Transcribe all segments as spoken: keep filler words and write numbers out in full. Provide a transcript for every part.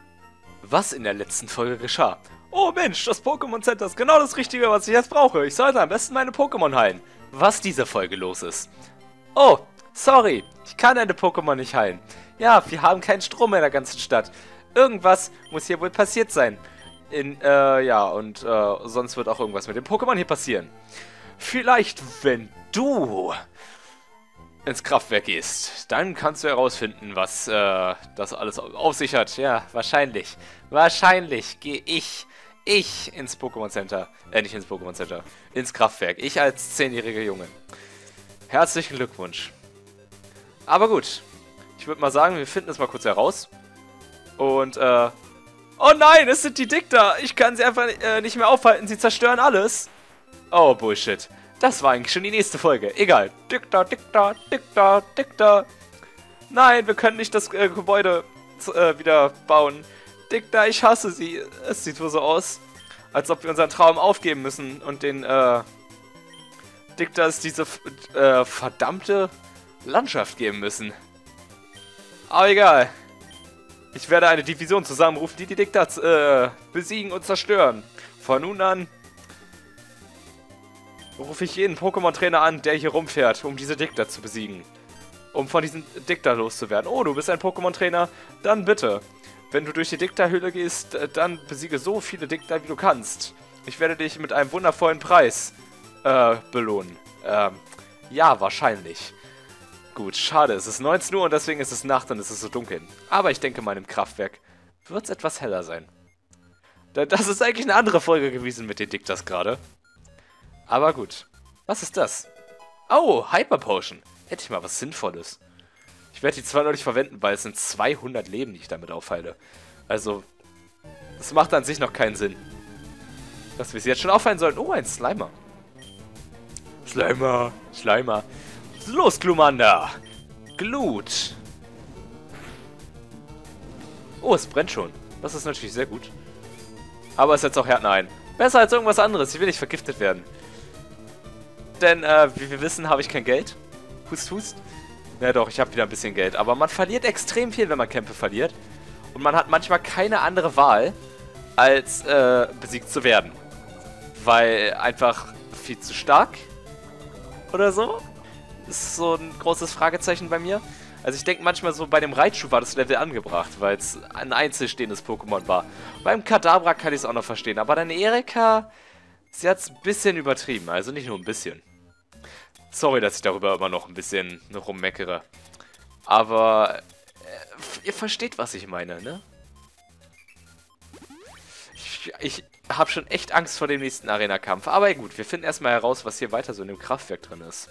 Was in der letzten Folge geschah? Oh Mensch, das Pokémon Center ist genau das Richtige, was ich jetzt brauche. Ich sollte am besten meine Pokémon heilen. Was diese Folge los ist. Oh, sorry, ich kann deine Pokémon nicht heilen. Ja, wir haben keinen Strom in der ganzen Stadt. Irgendwas muss hier wohl passiert sein. In, äh, ja, und, äh, sonst wird auch irgendwas mit dem Pokémon hier passieren. Vielleicht, wenn du ins Kraftwerk gehst, dann kannst du herausfinden, was, äh, das alles auf sich hat. Ja, wahrscheinlich. Wahrscheinlich gehe ich, ich ins Pokémon Center. Äh, nicht ins Pokémon Center. Ins Kraftwerk. Ich als zehnjähriger Junge. Herzlichen Glückwunsch. Aber gut. Ich würde mal sagen, wir finden es mal kurz heraus. Und, äh... oh nein, es sind die Dicta. Ich kann sie einfach äh, nicht mehr aufhalten. Sie zerstören alles. Oh, Bullshit. Das war eigentlich schon die nächste Folge. Egal. Dicta, Dicta, Dicta, Dicta. Nein, wir können nicht das äh, Gebäude äh, wieder bauen. Dicta, ich hasse sie. Es sieht wohl so aus, als ob wir unseren Traum aufgeben müssen und den, äh... Dictas diese äh, verdammte Landschaft geben müssen. Aber egal. Ich werde eine Division zusammenrufen, die die Dictas äh, besiegen und zerstören. Von nun an rufe ich jeden Pokémon-Trainer an, der hier rumfährt, um diese Dicta zu besiegen. Um von diesen Dicta loszuwerden. Oh, du bist ein Pokémon-Trainer? Dann bitte. Wenn du durch die Dicta-Höhle gehst, dann besiege so viele Dicta, wie du kannst. Ich werde dich mit einem wundervollen Preis äh, belohnen. Ähm, ja, wahrscheinlich. Gut, schade, es ist neunzehn Uhr und deswegen ist es Nacht und es ist so dunkel. Aber ich denke mal, im Kraftwerk wird es etwas heller sein. Das ist eigentlich eine andere Folge gewesen mit den Dictas gerade. Aber gut. Was ist das? Oh, Hyper Potion. Hätte ich mal was Sinnvolles. Ich werde die zwar noch nicht verwenden, weil es sind zweihundert Leben, die ich damit aufheile. Also, das macht an sich noch keinen Sinn. Dass wir sie jetzt schon aufheilen sollen. Oh, ein Slimer. Slimer. Slimer. Los, Glumanda. Glut. Oh, es brennt schon. Das ist natürlich sehr gut. Aber es setzt auch Härten ein. Besser als irgendwas anderes. Ich will nicht vergiftet werden. Denn, äh, wie wir wissen, habe ich kein Geld. Hust, hust. Ja doch, ich habe wieder ein bisschen Geld. Aber man verliert extrem viel, wenn man Kämpfe verliert. Und man hat manchmal keine andere Wahl, als äh, besiegt zu werden. Weil einfach viel zu stark oder so. Ist so ein großes Fragezeichen bei mir. Also ich denke manchmal so, bei dem Raichu war das Level angebracht, weil es ein einzelstehendes Pokémon war. Beim Kadabra kann ich es auch noch verstehen. Aber deine Erika, sie hat es ein bisschen übertrieben. Also nicht nur ein bisschen. Sorry, dass ich darüber immer noch ein bisschen rummeckere. Aber äh, ihr versteht, was ich meine, ne? Ich, ich habe schon echt Angst vor dem nächsten Arena-Kampf. Aber gut, wir finden erstmal heraus, was hier weiter so in dem Kraftwerk drin ist.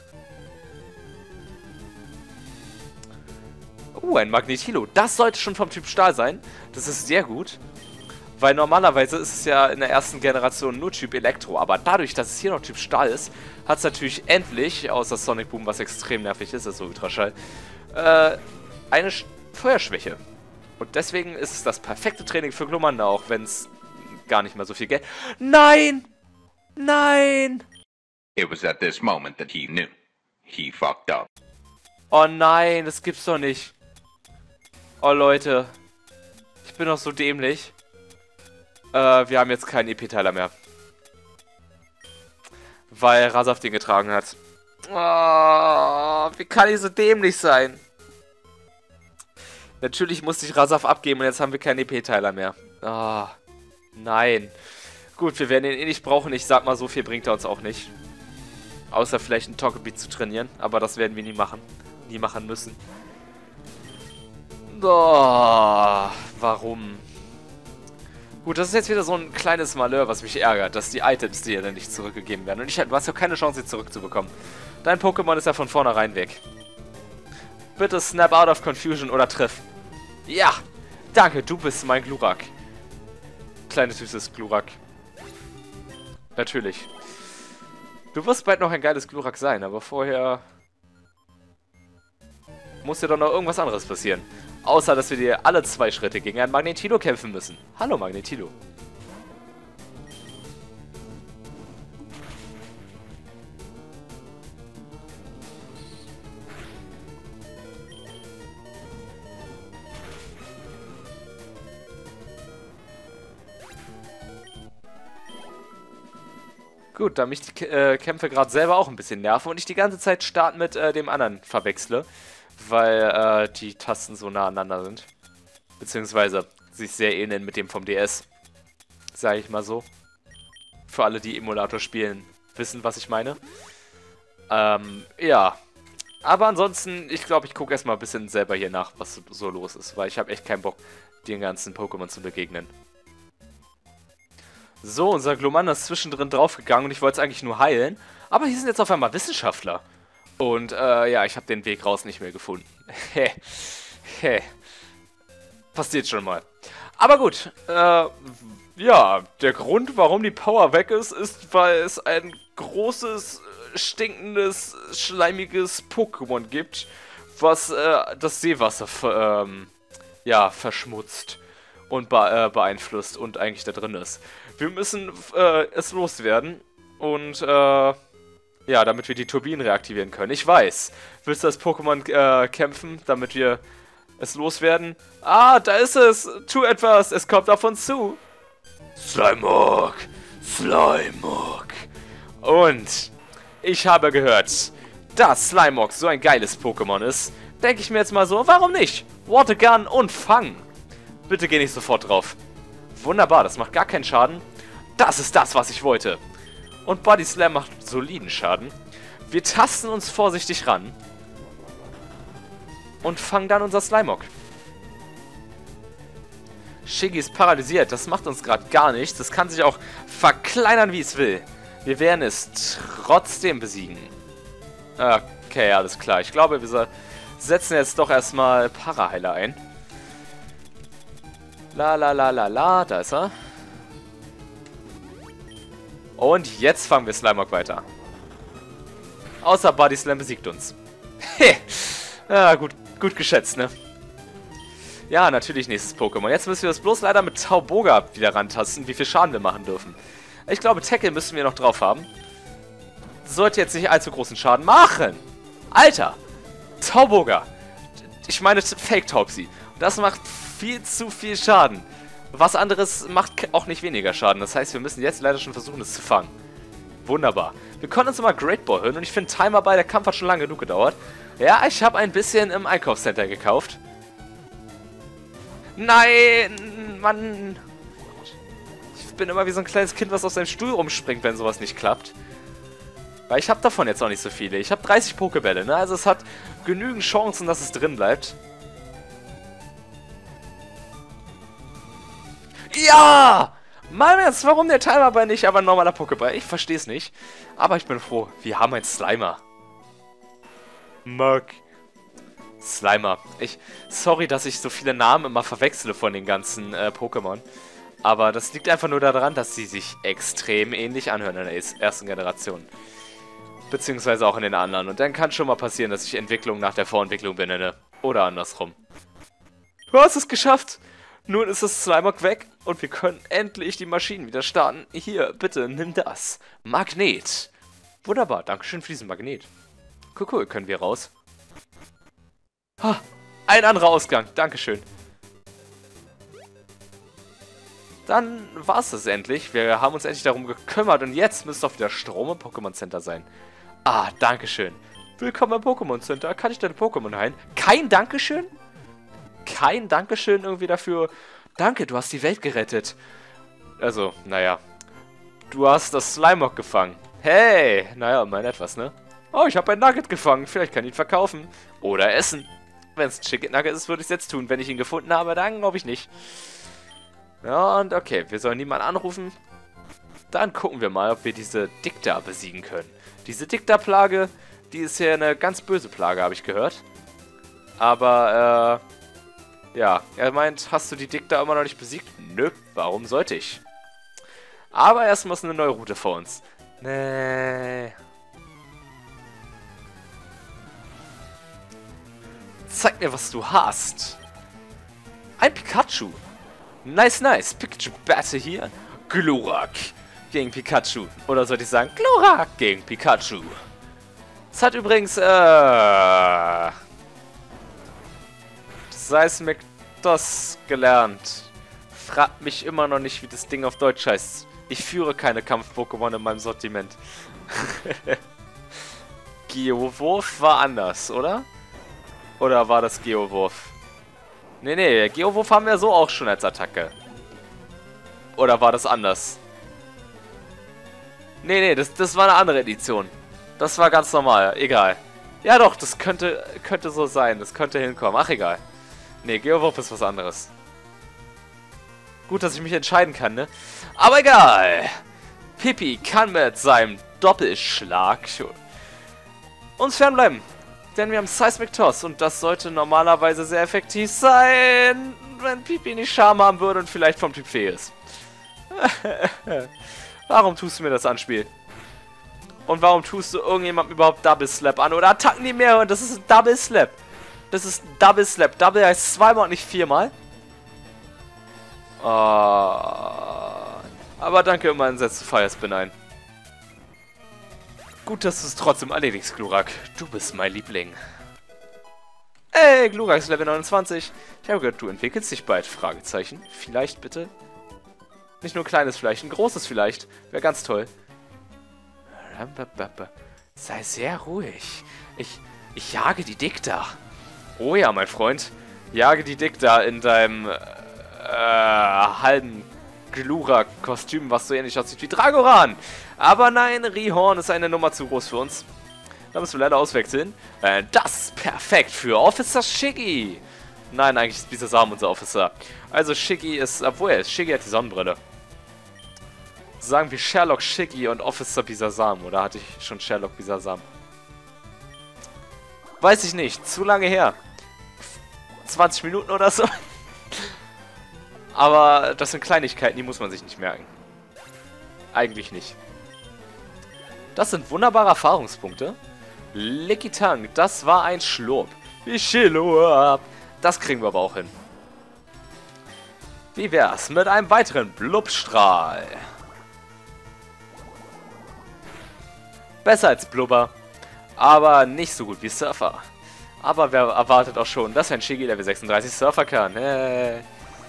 Uh, ein Magnetilo. Das sollte schon vom Typ Stahl sein. Das ist sehr gut. Weil normalerweise ist es ja in der ersten Generation nur Typ Elektro. Aber dadurch, dass es hier noch Typ Stahl ist, hat es natürlich endlich, außer Sonic Boom, was extrem nervig ist, also Ultraschall, äh, eine Sch Feuerschwäche. Und deswegen ist es das perfekte Training für Glumanda, auch wenn es gar nicht mal so viel Geld... Nein! Nein! It was at this moment that he knew. He fucked up. Oh nein, das gibt's doch nicht. Oh Leute. Ich bin doch so dämlich. Äh, wir haben jetzt keinen E P-Teiler mehr. Weil Rasaf den getragen hat. Oh, wie kann ich so dämlich sein? Natürlich musste ich Rasaf abgeben und jetzt haben wir keinen E P-Teiler mehr. Oh, nein. Gut, wir werden ihn eh nicht brauchen. Ich sag mal, so viel bringt er uns auch nicht. Außer vielleicht ein Togepi zu trainieren. Aber das werden wir nie machen. Nie machen müssen. Oh, warum? Gut, das ist jetzt wieder so ein kleines Malheur, was mich ärgert, dass die Items dir dann nicht zurückgegeben werden. Und ich, du hast ja keine Chance, sie zurückzubekommen. Dein Pokémon ist ja von vornherein weg. Bitte snap out of confusion oder triff. Ja, danke, du bist mein Glurak. Kleines süßes Glurak. Natürlich. Du wirst bald noch ein geiles Glurak sein, aber vorher muss dir doch noch irgendwas anderes passieren. Außer, dass wir dir alle zwei Schritte gegen ein Magnetilo kämpfen müssen. Hallo, Magnetilo. Gut, da mich die äh, Kämpfe gerade selber auch ein bisschen nerven und ich die ganze Zeit Start mit äh, dem anderen verwechsle, weil äh, die Tasten so nah aneinander sind. Beziehungsweise sich sehr ähneln mit dem vom D S. Sage ich mal so. Für alle, die Emulator spielen, wissen, was ich meine. Ähm, ja. Aber ansonsten, ich glaube, ich gucke erstmal ein bisschen selber hier nach, was so, so los ist, weil ich habe echt keinen Bock, den ganzen Pokémon zu begegnen. So, unser Glomanda ist zwischendrin draufgegangen und ich wollte es eigentlich nur heilen. Aber hier sind jetzt auf einmal Wissenschaftler. Und, äh, ja, ich habe den Weg raus nicht mehr gefunden. Hä. Hä. Passiert schon mal. Aber gut, äh, ja, der Grund, warum die Power weg ist, ist, weil es ein großes, stinkendes, schleimiges Pokémon gibt, was, äh, das Seewasser, ähm, ja, verschmutzt und be äh, beeinflusst und eigentlich da drin ist. Wir müssen äh, es loswerden und äh, ja, damit wir die Turbinen reaktivieren können. Ich weiß. Willst du das Pokémon äh, kämpfen, damit wir es loswerden? Ah, da ist es. Tu etwas. Es kommt auf uns zu. Slimeock. Slimeock. Und ich habe gehört, dass Slimeock so ein geiles Pokémon ist. Denke ich mir jetzt mal so, warum nicht? Watergun und Fang. Bitte geh nicht sofort drauf. Wunderbar, das macht gar keinen Schaden. Das ist das, was ich wollte. Und Body Slam macht soliden Schaden. Wir tasten uns vorsichtig ran. Und fangen dann unser Slimeock. Shiggy ist paralysiert. Das macht uns gerade gar nichts. Das kann sich auch verkleinern, wie es will. Wir werden es trotzdem besiegen. Okay, alles klar. Ich glaube, wir setzen jetzt doch erstmal Paraheiler ein. La la la la la, da ist er. Und jetzt fangen wir Slimeock weiter. Außer Body Slam besiegt uns. He. Ja, gut, gut geschätzt, ne? Ja, natürlich nächstes Pokémon. Jetzt müssen wir uns bloß leider mit Tauboga wieder rantasten, wie viel Schaden wir machen dürfen. Ich glaube, Tackle müssen wir noch drauf haben. Sollte jetzt nicht allzu großen Schaden machen. Alter! Tauboga! Ich meine Fake Taubsi. Das macht viel zu viel Schaden. Was anderes macht auch nicht weniger Schaden. Das heißt, wir müssen jetzt leider schon versuchen, es zu fangen. Wunderbar. Wir konnten uns immer Great Ball hören und ich finde Timer bei, der Kampf hat schon lange genug gedauert. Ja, ich habe ein bisschen im Einkaufscenter gekauft. Nein, Mann. Ich bin immer wie so ein kleines Kind, was auf seinem Stuhl rumspringt, wenn sowas nicht klappt. Weil ich habe davon jetzt auch nicht so viele. Ich habe dreißig Pokébälle, ne? Also es hat genügend Chancen, dass es drin bleibt. Ja! Mann, jetzt, warum der Timer bei nicht, aber ein normaler Pokéball? Ich verstehe es nicht. Aber ich bin froh, wir haben einen Slimer. Mug. Slimer. Ich, sorry, dass ich so viele Namen immer verwechsle von den ganzen äh, Pokémon. Aber das liegt einfach nur daran, dass sie sich extrem ähnlich anhören in der ersten Generation. Beziehungsweise auch in den anderen. Und dann kann schon mal passieren, dass ich Entwicklung nach der Vorentwicklung benenne. Oder andersrum. Du hast es geschafft! Nun ist das Slimeock weg und wir können endlich die Maschinen wieder starten. Hier, bitte, nimm das. Magnet. Wunderbar, dankeschön für diesen Magnet. Cool, cool, können wir raus. Ha, ein anderer Ausgang, dankeschön. Dann war es das endlich. Wir haben uns endlich darum gekümmert und jetzt müsste auch wieder Strom im Pokémon Center sein. Ah, dankeschön. Willkommen im Pokémon Center. Kann ich deine Pokémon heilen? Kein Dankeschön? Kein Dankeschön irgendwie dafür. Danke, du hast die Welt gerettet. Also, naja. Du hast das Slimeock gefangen. Hey, naja, mein etwas, ne? Oh, ich habe ein Nugget gefangen. Vielleicht kann ich ihn verkaufen. Oder essen. Wenn es ein Chicken Nugget ist, würde ich es jetzt tun. Wenn ich ihn gefunden habe, dann glaube ich nicht. Ja, und okay, wir sollen niemanden anrufen. Dann gucken wir mal, ob wir diese Dicta besiegen können. Diese Dicta-Plage, die ist ja eine ganz böse Plage, habe ich gehört. Aber, äh... ja, er meint, hast du die Dicta immer noch nicht besiegt? Nö, warum sollte ich? Aber erstmal ist eine neue Route vor uns. Nee. Zeig mir, was du hast. Ein Pikachu. Nice, nice. Pikachu Battle hier. Glurak gegen Pikachu. Oder sollte ich sagen, Glurak gegen Pikachu. Das hat übrigens, äh... Seismic das gelernt. frag mich immer noch nicht, wie das Ding auf Deutsch heißt. Ich führe keine Kampf-Pokémon in meinem Sortiment. Geowurf war anders, oder? Oder war das Geowurf? Nee, nee, Geowurf haben wir so auch schon als Attacke. Oder war das anders? Nee, nee, das, das war eine andere Edition. Das war ganz normal, egal. Ja doch, das könnte, könnte so sein, das könnte hinkommen. Ach, egal. Nee, Geowurf ist was anderes. Gut, dass ich mich entscheiden kann, ne? Aber egal. Pippi kann mit seinem Doppelschlag uns fernbleiben. Denn wir haben Seismic Toss und das sollte normalerweise sehr effektiv sein, wenn Pippi nicht Charme haben würde und vielleicht vom Typ Fee ist. Warum tust du mir das an, Spiel? Und warum tust du irgendjemandem überhaupt Double Slap an? Oder attacken die mehr und das ist ein Double Slap. Das ist ein Double Slap. Double heißt zweimal und nicht viermal. Oh. Aber danke immerhin, setzt du Firespin ein. Gut, dass du es trotzdem erledigst, Glurak. Du bist mein Liebling. Ey, Glurak ist Level neunundzwanzig. Ich habe gehört, du entwickelst dich bald. Fragezeichen. Vielleicht bitte? Nicht nur ein kleines vielleicht, ein großes vielleicht. Wäre ganz toll. Sei sehr ruhig. Ich, ich jage die Dicta. Oh ja, mein Freund. Jage die Dicta in deinem äh, halben Glurak-Kostüm, was so ähnlich aussieht wie Dragoran. Aber nein, Rhyhorn ist eine Nummer zu groß für uns. Da müssen wir leider auswechseln. Äh, das ist perfekt für Officer Shiggy. Nein, eigentlich ist Bisasam unser Officer. Also Shiggy ist, obwohl er ist, Shiggy hat die Sonnenbrille. Sagen wir Sherlock Shiggy und Officer Bisasam. Oder hatte ich schon Sherlock Bisasam? Weiß ich nicht. Zu lange her. zwanzig Minuten oder so. Aber das sind Kleinigkeiten, die muss man sich nicht merken. Eigentlich nicht. Das sind wunderbare Erfahrungspunkte. Lickitung, das war ein Schlurp. Wischelurp. Das kriegen wir aber auch hin. Wie wär's mit einem weiteren Blubstrahl? Besser als Blubber, aber nicht so gut wie Surfer. Aber wer erwartet auch schon, dass ein Shiggy Level sechsunddreißig Surfer kann? Hey.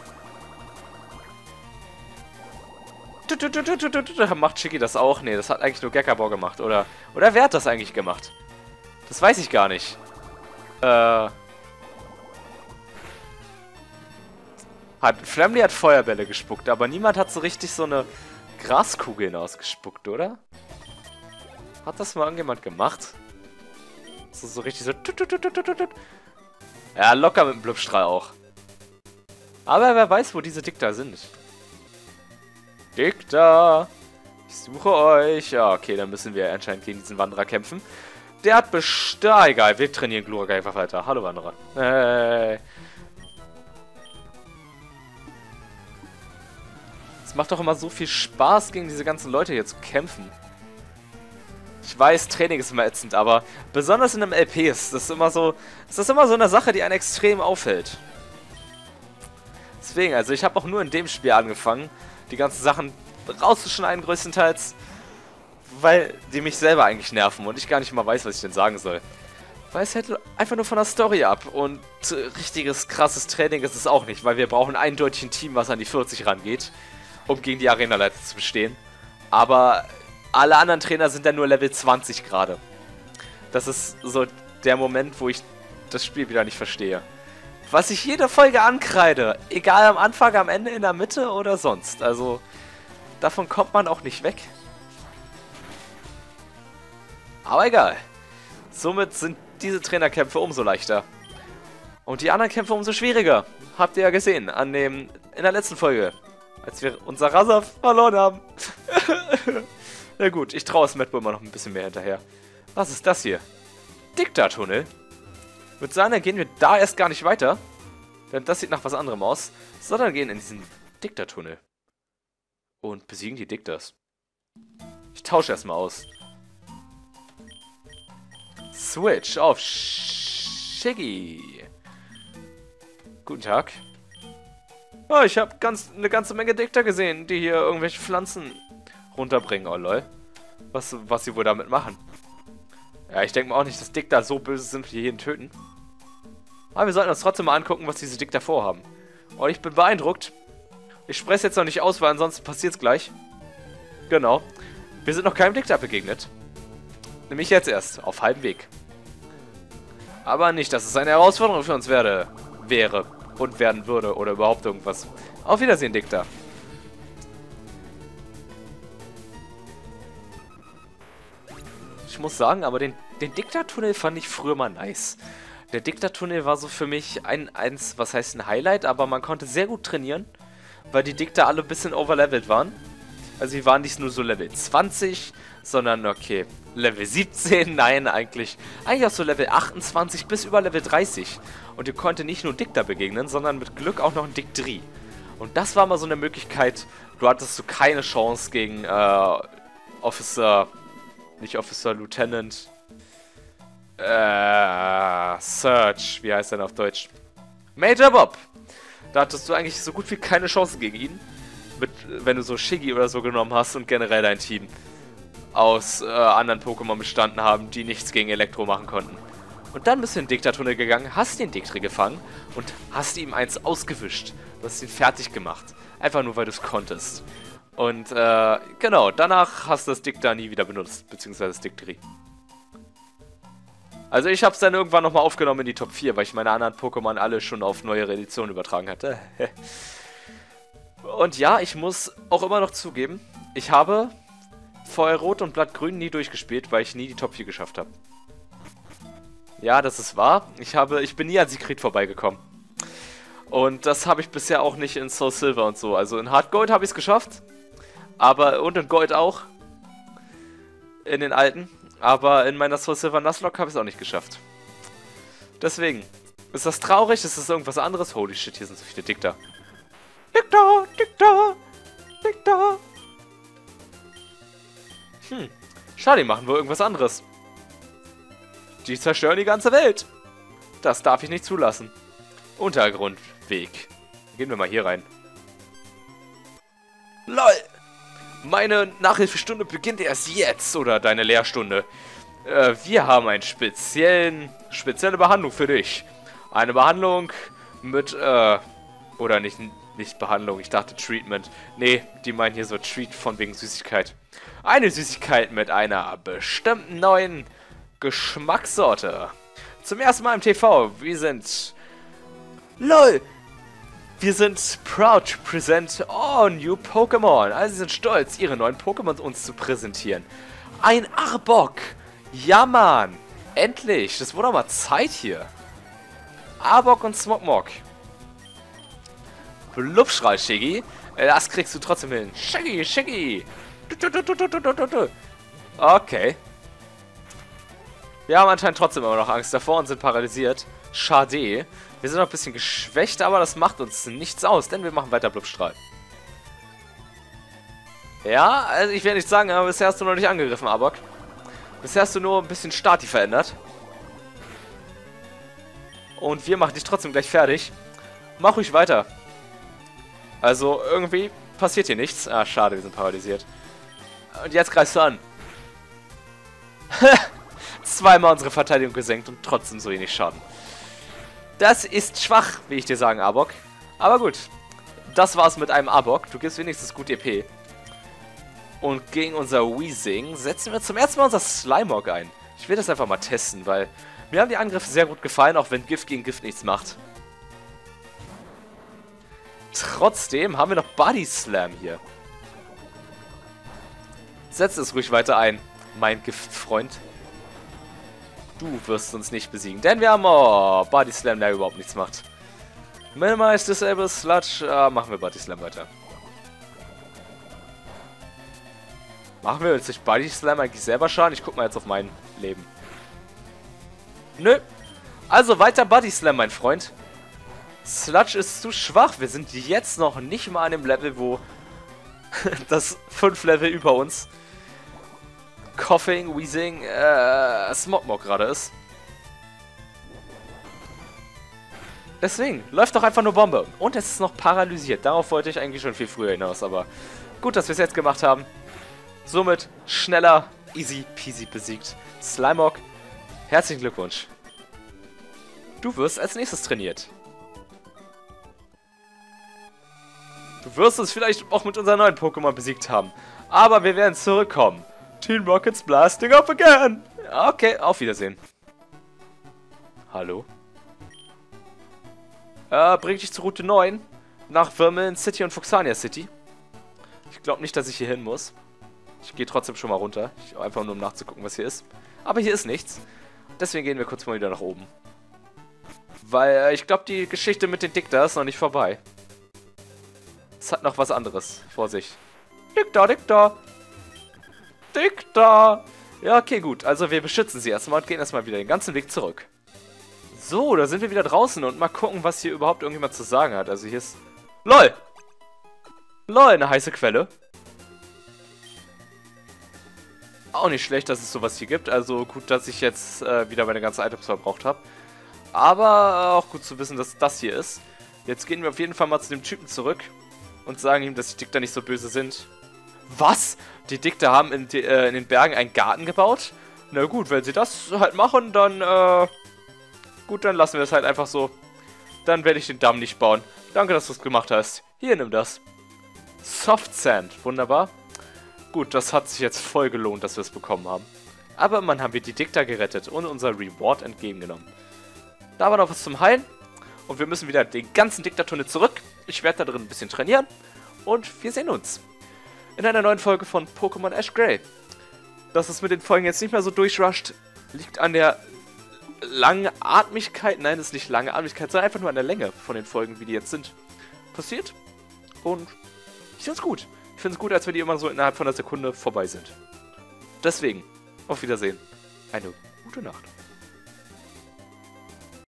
Macht Shiggy das auch? Nee, das hat eigentlich nur Gekabor gemacht, oder? Oder wer hat das eigentlich gemacht? Das weiß ich gar nicht. Äh... Hat, Flamly hat Feuerbälle gespuckt, aber niemand hat so richtig so eine Graskugeln ausgespuckt, oder? Hat das mal irgendjemand gemacht? So, so richtig so... Ja, locker mit dem Blubstrahl auch. Aber wer weiß, wo diese Dicta sind. Dicta! Ich suche euch. Ja, okay, dann müssen wir anscheinend gegen diesen Wanderer kämpfen. Der hat best... Ah, egal, wir trainieren Glurak einfach weiter. Hallo, Wanderer. Hey. Es macht doch immer so viel Spaß, gegen diese ganzen Leute hier zu kämpfen. Ich weiß, Training ist immer ätzend, aber besonders in einem L P ist das immer so, ist das immer so eine Sache, die einen extrem auffällt. Deswegen, also ich habe auch nur in dem Spiel angefangen, die ganzen Sachen rauszuschneiden größtenteils, weil die mich selber eigentlich nerven und ich gar nicht mal weiß, was ich denn sagen soll. Weil es hält einfach nur von der Story ab und äh, richtiges krasses Training ist es auch nicht, weil wir brauchen eindeutig ein Team, was an die vierzig rangeht, um gegen die Arenaleiter zu bestehen. Aber alle anderen Trainer sind dann nur Level zwanzig gerade. Das ist so der Moment, wo ich das Spiel wieder nicht verstehe. Was ich jede Folge ankreide. Egal am Anfang, am Ende, in der Mitte oder sonst. Also, davon kommt man auch nicht weg. Aber egal. Somit sind diese Trainerkämpfe umso leichter. Und die anderen Kämpfe umso schwieriger. Habt ihr ja gesehen an dem, in der letzten Folge. Als wir unser Rasaf verloren haben. Na gut, ich traue es Mad Bull immer noch ein bisschen mehr hinterher. Was ist das hier? Dicta-Tunnel? Mit seiner gehen wir da erst gar nicht weiter. Denn das sieht nach was anderem aus. Sondern gehen in diesen Dicta-Tunnel. Und besiegen die Dictas. Ich tausche erstmal aus. Switch auf Shiggy. Guten Tag. Oh, ich habe ganz, eine ganze Menge Dicta gesehen, die hier irgendwelche Pflanzen runterbringen. Oh lol. Was, was sie wohl damit machen. Ja, ich denke mal auch nicht, dass Dicta so böse sind, wie jeden töten. Aber wir sollten uns trotzdem mal angucken, was diese Dicta vorhaben. Und ich bin beeindruckt. Ich spreche es jetzt noch nicht aus, weil ansonsten passiert es gleich. Genau. Wir sind noch keinem Dicta begegnet. Nämlich jetzt erst, auf halbem Weg. Aber nicht, dass es eine Herausforderung für uns werde, wäre und werden würde oder überhaupt irgendwas. Auf Wiedersehen, Dicta. Ich muss sagen, aber den, den Dicta-Tunnel fand ich früher mal nice. Der Dicta-Tunnel war so für mich ein, eins, was heißt ein Highlight, aber man konnte sehr gut trainieren, weil die Dicta alle ein bisschen overlevelt waren. Also die waren nicht nur so Level zwanzig, sondern okay, Level siebzehn, nein, eigentlich, eigentlich auch so Level achtundzwanzig bis über Level dreißig. Und ihr konnte nicht nur Dicta begegnen, sondern mit Glück auch noch ein Dictri. Und das war mal so eine Möglichkeit, du hattest so keine Chance gegen äh, Officer, nicht Officer, Lieutenant, äh, Search, wie heißt der auf Deutsch? Major Bob. Da hattest du eigentlich so gut wie keine Chance gegen ihn. Mit, wenn du so Shiggy oder so genommen hast und generell dein Team aus äh, anderen Pokémon bestanden haben, die nichts gegen Elektro machen konnten. Und dann bist du in den Dicta-Tunnel gegangen, hast den Dictri gefangen und hast ihm eins ausgewischt. Du hast ihn fertig gemacht. Einfach nur, weil du es konntest. Und äh, genau, danach hast du das Dicta nie wieder benutzt, beziehungsweise das Dictri. Also ich habe es dann irgendwann nochmal aufgenommen in die Top vier, weil ich meine anderen Pokémon alle schon auf neuere Editionen übertragen hatte. Und ja, ich muss auch immer noch zugeben, ich habe Feuerrot und Blattgrün nie durchgespielt, weil ich nie die Top vier geschafft habe. Ja, das ist wahr. Ich, habe, ich bin nie an Siegfried vorbeigekommen. Und das habe ich bisher auch nicht in Soul Silver und so. Also in Hard Gold habe ich es geschafft. Aber, und in Gold auch. In den alten. Aber in meiner Soul Silver Nuzlocke habe ich es auch nicht geschafft. Deswegen. Ist das traurig? Ist das irgendwas anderes? Holy shit, hier sind so viele Dicta. Dicta, Dicta, Dicta. Hm. Schade, die machen wohl irgendwas anderes. Die zerstören die ganze Welt. Das darf ich nicht zulassen. Untergrundweg. Gehen wir mal hier rein. LOL! Meine Nachhilfestunde beginnt erst jetzt. Oder deine Lehrstunde. Äh, wir haben eine speziellen, spezielle Behandlung für dich. Eine Behandlung mit, äh, oder nicht, nicht Behandlung, ich dachte Treatment. Nee, die meinen hier so Treat von wegen Süßigkeit. Eine Süßigkeit mit einer bestimmten neuen Geschmackssorte. Zum ersten Mal im T V. Wir sind... LOL! Wir sind proud to present all new Pokémon. Also sie sind stolz, ihre neuen Pokémon uns zu präsentieren. Ein Arbok! Ja, Mann! Endlich! Das wurde mal Zeit hier. Arbok und Smogmog. Blubschrei, Shiggy. Das kriegst du trotzdem hin. Shiggy, Shiggy! Okay. Wir haben anscheinend trotzdem immer noch Angst davor und sind paralysiert. Schade. Wir sind noch ein bisschen geschwächt, aber das macht uns nichts aus, denn wir machen weiter Blubstrahl. Ja, also ich will nicht sagen, aber bisher hast du noch nicht angegriffen, Arbok. Bisher hast du nur ein bisschen Stati verändert. Und wir machen dich trotzdem gleich fertig. Mach ruhig weiter. Also irgendwie passiert hier nichts. Ah, schade, wir sind paralysiert. Und jetzt greifst du an. Zweimal unsere Verteidigung gesenkt und trotzdem so wenig Schaden. Das ist schwach, will ich dir sagen, Arbok. Aber gut. Das war's mit einem Arbok. Du gibst wenigstens gut E P. Und gegen unser Weezing setzen wir zum ersten Mal unser Slimog ein. Ich will das einfach mal testen, weil mir haben die Angriffe sehr gut gefallen, auch wenn Gift gegen Gift nichts macht. Trotzdem haben wir noch Body Slam hier. Setz es ruhig weiter ein, mein Giftfreund. Du wirst uns nicht besiegen, denn wir haben oh, Body Slam, der überhaupt nichts macht. Minimize Disable Sludge, äh, machen wir Body Slam weiter. Machen wir uns durch Body Slam eigentlich selber Schaden? Ich guck mal jetzt auf mein Leben. Nö. Also weiter Body Slam, mein Freund. Sludge ist zu schwach. Wir sind jetzt noch nicht mal an dem Level, wo das fünf Level über uns Coughing, Wheezing, äh, Smogmog gerade ist. Deswegen, läuft doch einfach nur Bombe. Und es ist noch paralysiert. Darauf wollte ich eigentlich schon viel früher hinaus, aber gut, dass wir es jetzt gemacht haben. Somit schneller, easy peasy besiegt. Slimog, herzlichen Glückwunsch. Du wirst als nächstes trainiert. Du wirst es vielleicht auch mit unseren neuen Pokémon besiegt haben. Aber wir werden zurückkommen. Team Rocket's blasting off again. Okay, auf Wiedersehen. Hallo? Äh, bring dich zur Route neun. Nach Vermilion City und Fuxania City. Ich glaube nicht, dass ich hier hin muss. Ich gehe trotzdem schon mal runter. Ich, einfach nur um nachzugucken, was hier ist. Aber hier ist nichts. Deswegen gehen wir kurz mal wieder nach oben. Weil äh, ich glaube, die Geschichte mit den Dicta ist noch nicht vorbei. Es hat noch was anderes vor sich. Dicta, Dicta. Dicta. Ja, okay, gut. Also wir beschützen sie erstmal und gehen erstmal wieder den ganzen Weg zurück. So, da sind wir wieder draußen und mal gucken, was hier überhaupt irgendjemand zu sagen hat. Also hier ist... LOL! LOL, eine heiße Quelle. Auch nicht schlecht, dass es sowas hier gibt. Also gut, dass ich jetzt äh, wieder meine ganzen Items verbraucht habe. Aber auch gut zu wissen, dass das hier ist. Jetzt gehen wir auf jeden Fall mal zu dem Typen zurück. Und sagen ihm, dass die Dicta nicht so böse sind. Was? Die Dicta haben in, die, äh, in den Bergen einen Garten gebaut? Na gut, wenn sie das halt machen, dann, äh... Gut, dann lassen wir es halt einfach so. Dann werde ich den Damm nicht bauen. Danke, dass du es gemacht hast. Hier, nimm das. Soft Sand. Wunderbar. Gut, das hat sich jetzt voll gelohnt, dass wir es bekommen haben. Aber immerhin haben wir die Dicta gerettet und unser Reward entgegengenommen. Da war noch was zum Heilen. Und wir müssen wieder den ganzen Dicta-Tunnel zurück. Ich werde da drin ein bisschen trainieren. Und wir sehen uns in einer neuen Folge von Pokémon Ash Grey. Dass es mit den Folgen jetzt nicht mehr so durchrusht, liegt an der Langatmigkeit. Nein, das ist nicht Langatmigkeit, sondern einfach nur an der Länge von den Folgen, wie die jetzt sind. Passiert. Und ich finde es gut. Ich finde es gut, als wenn die immer so innerhalb von einer Sekunde vorbei sind. Deswegen, auf Wiedersehen. Eine gute Nacht.